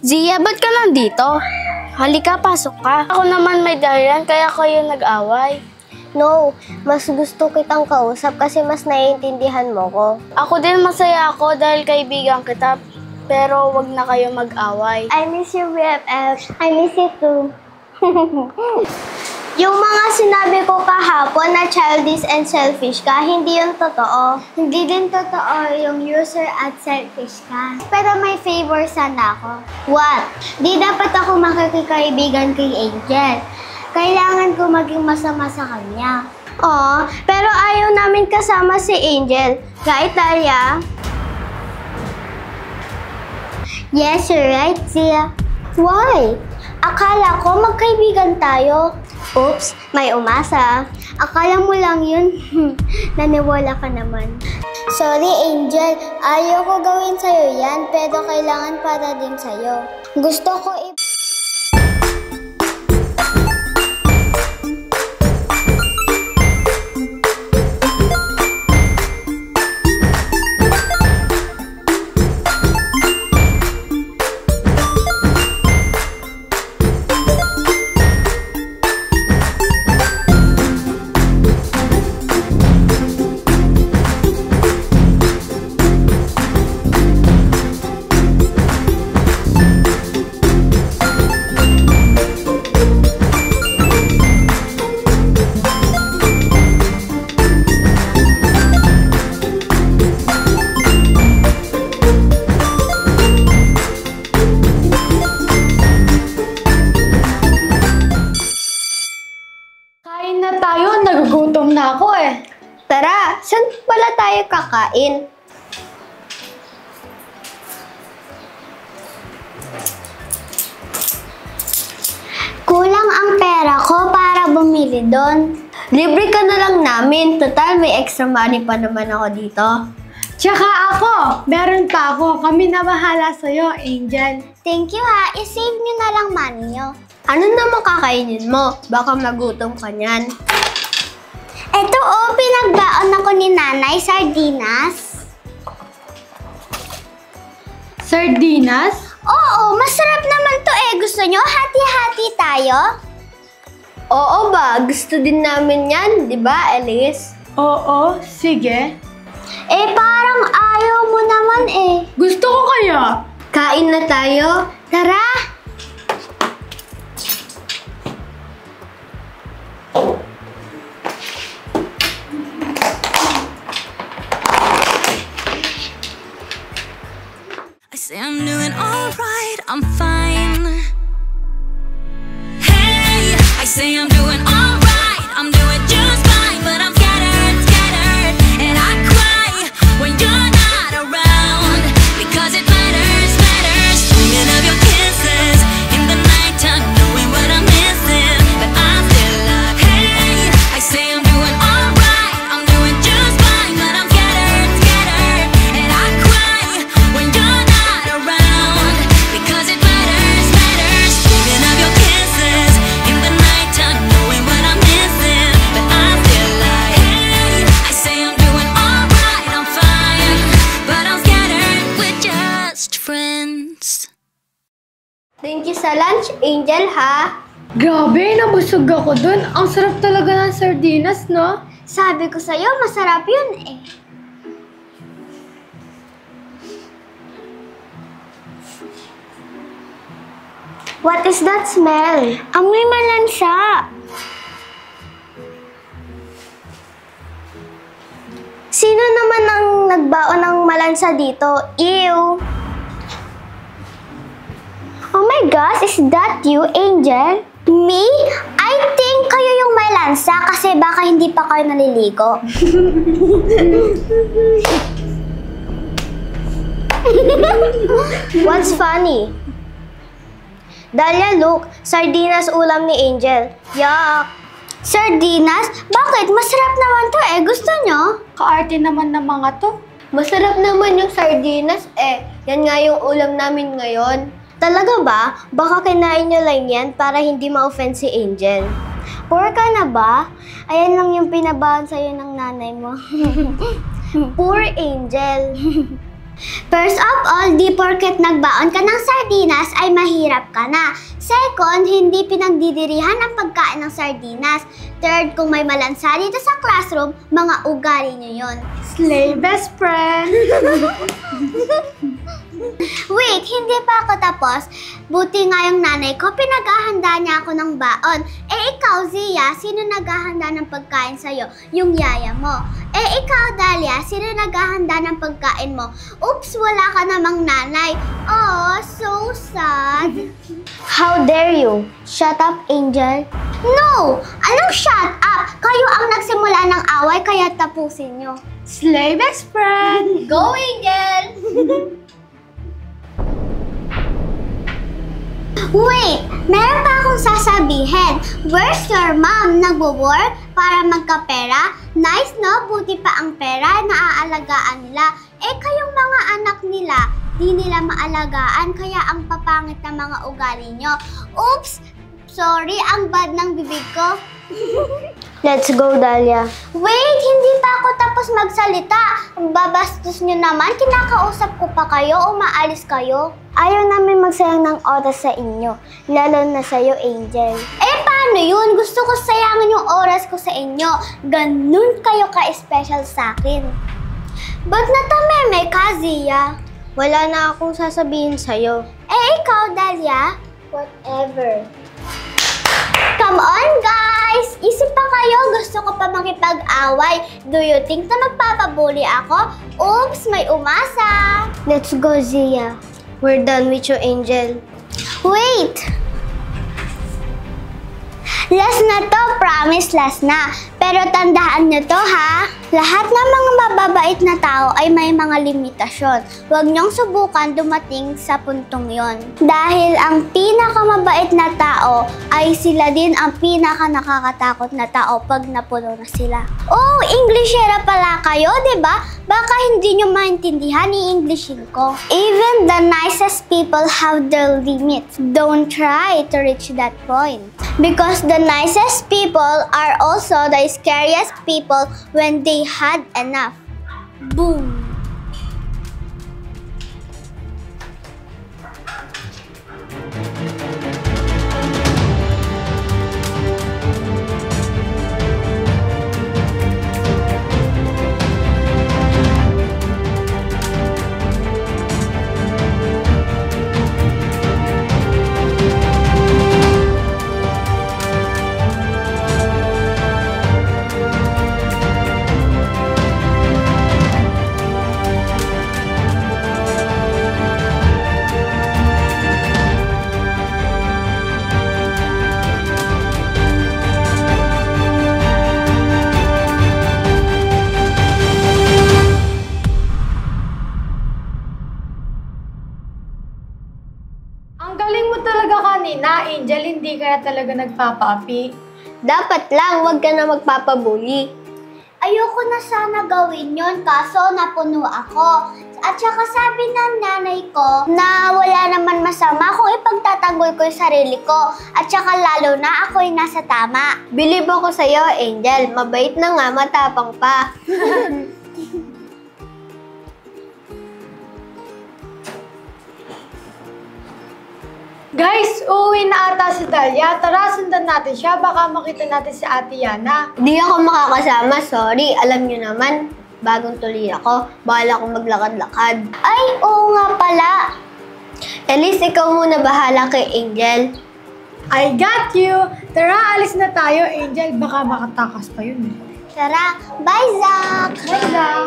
Zia, ba't ka lang dito? Halika, pasok ka. Ako naman may dahilan, kaya kayo nag-away. No, mas gusto kitang kausap kasi mas naiintindihan mo ko. Ako din masaya ako dahil kaibigan kita, pero wag na kayo mag-away. I miss you, BFF. I miss you too. Yung mga sinabi ko kahapon na childish and selfish ka, hindi yun totoo. Hindi din totoo yung user at selfish ka. Pero may favor sana ako. What? Di dapat ako makikikaibigan kay Angel. Kailangan ko maging masama sa kanya. Oo, pero ayaw namin kasama si Angel. Right, Talia? Yes, you're right, Zia. Why? Akala ko magkaibigan tayo. Oops, may umasa. Akala mo lang yun. Naniwala ka naman. Sorry, Angel. Ayaw ko gawin sa'yo yan, pero kailangan para din sa'yo. Gusto ko Kain na tayo, nagugutom na ako eh. Tara, saan pala tayo kakain? Kulang ang pera ko para bumili doon. Libre ka na lang namin. Total, may extra money pa naman ako dito. Tsaka ako, meron pa ako. Kami na bahala sa'yo, Angel. Thank you ha. I-save nyo na lang money nyo. Ano naman kakainin mo? Baka magutom ka niyan. Eto pinagbaon ako ni Nanay, sardinas. Sardinas? Oo, masarap naman to eh. Gusto nyo? Hati-hati tayo? Oo ba? Gusto din namin yan, di ba, Alice? Oo, sige. Eh, parang ayaw mo naman eh. Gusto ko kaya. Kain na tayo? Tara! I say I'm doing alright, I'm fine. Hey, I say I'm doing alright, I'm doing just fine, but I'm scattered, scattered, and I cry when you're not around because it matters, matters. Dreaming of your kisses in the nighttime, knowing what I'm missing, but I'm still like, hey, I say I'm doing alright, I'm doing just fine, but I'm scattered, scattered, and I cry when you're not around because it matters, matters. Dreaming of your kisses in the nighttime, knowing what I'm missing, but I'm still like, hey, I say I'm doing alright, I'm fine, but I'm scattered, we're just friends. Thank you sa lunch, Angel, ha? Grabe, nabusog ako dun. Ang sarap talaga ng sardinas, no? Sabi ko sa'yo, masarap yun eh. What is that smell? Amoy malansa. Sino naman ang nagbaon ng malansa dito? Ew! Oh my gosh, is that you, Angel? Me? I think kayo yung may lansa kasi baka hindi pa kayo naliligo. What's funny? Dahlia, look, sardinas ulam ni Angel. Yuck! Sardinas? Bakit? Masarap naman to eh. Gusto nyo? Kaarte naman ng mga to. Masarap naman yung sardinas eh. Yan nga yung ulam namin ngayon. Talaga ba? Baka kinain nyo lang yan para hindi ma-offend si Angel. Poor ka na ba? Ayan lang yung pinabahan sa'yo ng nanay mo. Poor Angel. First of all, di porket nagbaon ka ng sardinas ay mahirap ka na. Second, hindi pinagdidirihan ang pagkain ng sardinas. Third, kung may malansa dito sa classroom, mga ugali nyo yun. Slay best friend! Wait, hindi pa ako tapos. Buti nga yung nanay ko, pinaghahanda niya ako ng baon. Eh ikaw, Zia, sino naghahanda ng pagkain sa'yo? Yung yaya mo. Eh ikaw, Dahlia, sino naghahanda ng pagkain mo? Oops, wala ka namang nanay. Oh, so sad. How dare you? Shut up, Angel. No! Anong shut up? Kayo ang nagsimula ng away, kaya tapusin nyo. Slay best friend! Go, Angel! Wait! Meron pa akong sasabihin. Where's your mom? Nagwo-work para magkapera? Nice, no? Buti pa ang pera na aalagaan nila. Eh, kayong mga anak nila, di nila maalagaan, kaya ang papangit na mga ugali nyo. Oops! Sorry, ang bad ng bibig ko. Let's go, Dahlia. Wait, hindi pa ako tapos magsalita. Babastos nyo naman, kinakausap ko pa kayo, umaalis kayo. Ayaw namin magsayang ng oras sa inyo, lalo na sa'yo, Angel. Eh, paano yun? Gusto ko sayangin yung oras ko sa inyo. Ganun kayo ka-special sa akin. Ba't natameme ka, Zia? Wala na akong sasabihin sa'yo. Eh, ikaw, Dahlia? Whatever. Come on, guys! Isip pa kayo, gusto ko pa makipag-away. Do you think na magpapabuli ako? Oops, may umasa! Let's go, Zia. We're done with you, Angel. Wait! Last na to, promise last na. Pero tandaan nyo to ha, lahat ng mga mababait na tao ay may mga limitasyon. Huwag nyong subukan dumating sa puntong yon. Dahil ang pinakamabait na tao ay sila din ang pinaka nakakatakot na tao pag napuno na sila. Oh, Englishera pala kayo, diba? Baka hindi nyo maintindihan i-Englishin ko. Even the nicest people have their limits. Don't try to reach that point. Because the nicest people are also the scariest people when they had enough. Boom! Ang galing mo talaga kanina, Angel. Hindi ka na talaga nagpapaapi. Dapat lang, wag ka na magpapabuli. Ayoko na sana gawin yon, kaso napuno ako. At saka sabi ng nanay ko na wala naman masama kung ipagtatanggol ko yung sarili ko. At saka lalo na ako'y nasa tama. Believe ako sa'yo, Angel. Mabait na nga, matapang pa. Guys, uuwi na ata si Dahlia. Tara, sundan natin siya. Baka makita natin si Ate Yana. Di ako makakasama, sorry. Alam nyo naman, bagong tuli ako. Bahala akong maglakad-lakad. Ay, oo nga pala. Elise, ikaw muna bahala kay Angel. I got you! Tara, alis na tayo, Angel. Baka makatakas pa yun. Tara, bye Zach! Bye, Zach!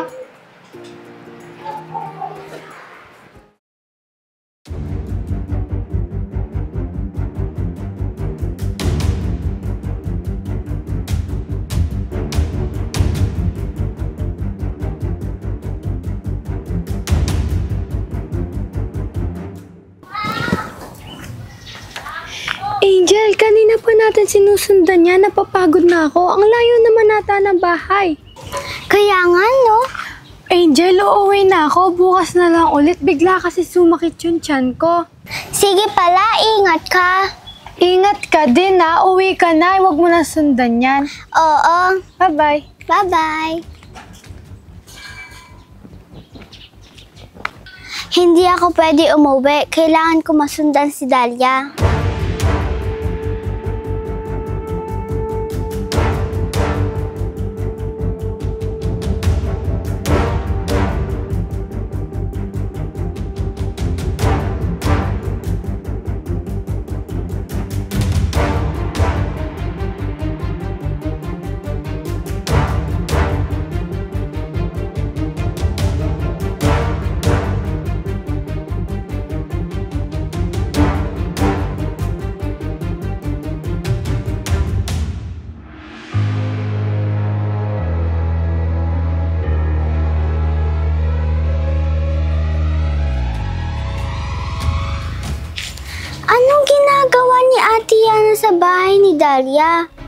Angel, kanina pa natin sinusundan niya. Napapagod na ako. Ang layo naman nata ng bahay. Kaya nga, no? Angel, uuwi na ako. Bukas na lang ulit. Bigla kasi sumakit yung tiyan ko. Sige pala, ingat ka. Ingat ka din ha. Uwi ka na. Huwag mo na sundan yan. Oo. Bye-bye. Bye-bye. Hindi ako pwede umuwi. Kailangan ko masundan si Dahlia. Anong ginagawa ni Ate Yana sa bahay ni Dahlia?